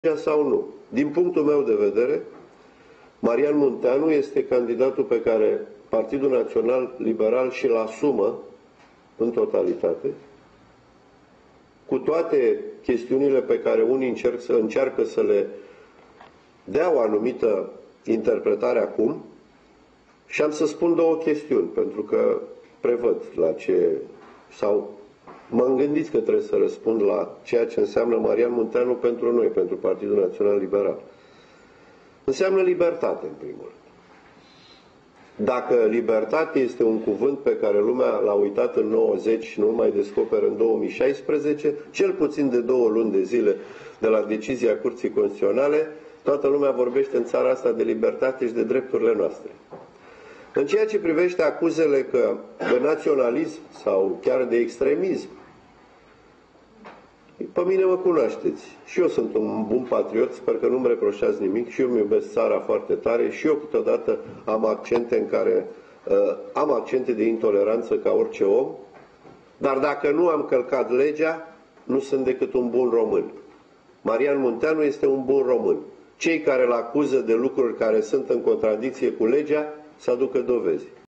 sau nu. Din punctul meu de vedere, Marian Munteanu este candidatul pe care Partidul Național Liberal și-l asumă în totalitate, cu toate chestiunile pe care unii încearcă să le dea o anumită interpretare acum. Și am să spun două chestiuni, pentru că prevăd la ce, sau m-am gândit că trebuie să răspund la ceea ce înseamnă Marian Munteanu pentru noi, pentru Partidul Național Liberal. Înseamnă libertate, în primul rând. Dacă libertate este un cuvânt pe care lumea l-a uitat în 90 și nu-l mai descoperă în 2016, cel puțin de 2 luni de zile de la decizia Curții Constituționale, toată lumea vorbește în țara asta de libertate și de drepturile noastre. În ceea ce privește acuzele că de naționalism sau chiar de extremism, pe mine mă cunoașteți. Și eu sunt un bun patriot, sper că nu-mi reproșați nimic, și eu îmi iubesc țara foarte tare și eu câteodată am accente în care am accente de intoleranță ca orice om, dar dacă nu am călcat legea, nu sunt decât un bun român. Marian Munteanu este un bun român. Cei care îl acuză de lucruri care sunt în contradicție cu legea, să aducă dovezi.